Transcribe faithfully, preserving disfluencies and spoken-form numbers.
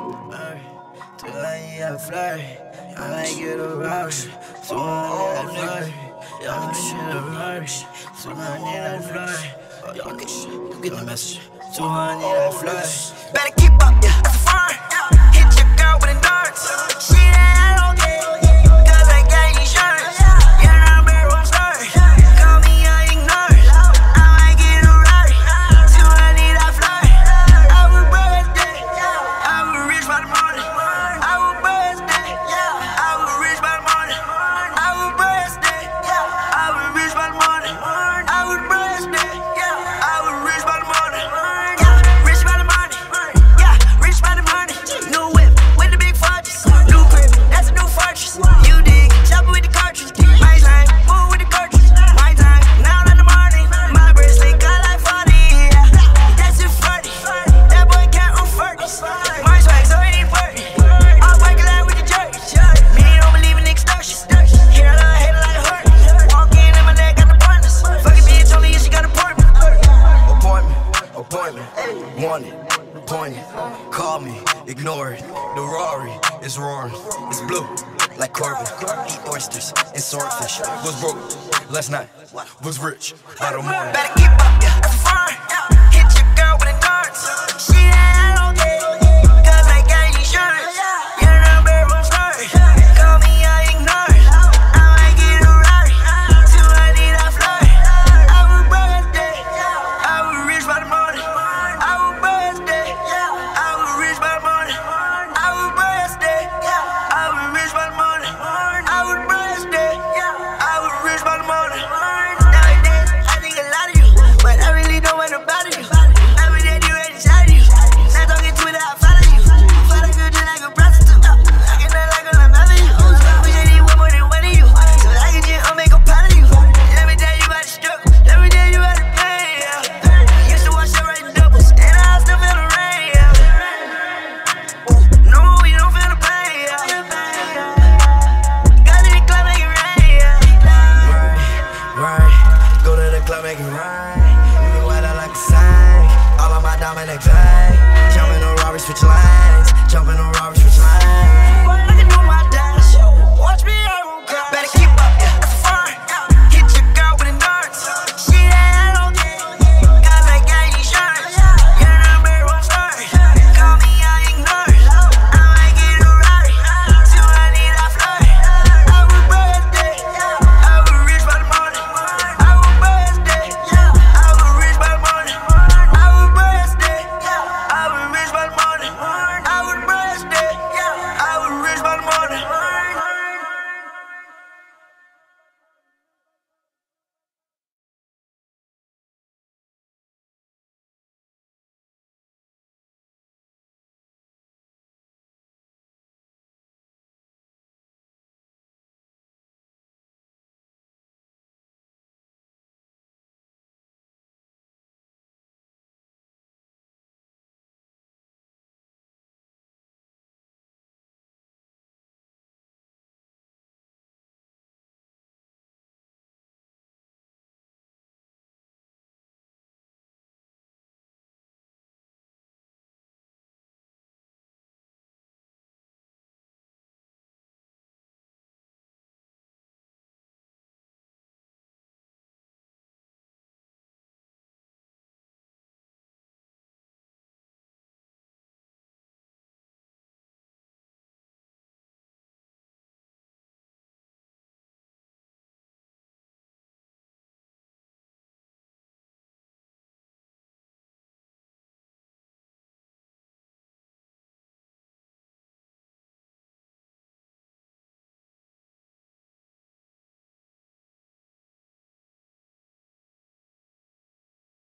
Tonight I fly, I like it a rush. Tonight I fly, y'all shit a rush. Tonight I fly, y'all get shit, you get the message. Tonight I fly, better keep up, yeah, that's a fire. Hit your girl with a darts. She ain't okay, cause I got insurance. Yeah, I'm a rock star, call me I ignore. I might get a Rari, tonight I fly. I was birthday, I was rich by the morning. I was birthday, I was rich by the morning. I was birthday, I was rich by the morning. I was birthday, I was rich by the morning. Yeah, rich by the morning. Yeah, rich by the morning. New whip with the big fortress. New crib, that's a new fortress. You dig, chopper with the cartridge. My time, move with the cartridge. My time, now in the morning. My bracelet got like forty. Yeah, that's it forty. That boy can't afford this. My swag so ain't forty. I'm working out with the church. Me don't believe in extortion. Hear a little hater like a hurt. Walk in and my leg got the pointless. Fucking bitch only if she got an appointment. Appointment, appointment. Want it, appointment. Call me, ignore it. The Rari is roaring. It's blue like Corbin. Eat oysters and swordfish. Was broke last night. Was rich by the morning. Better keep up, yeah, that's a fire.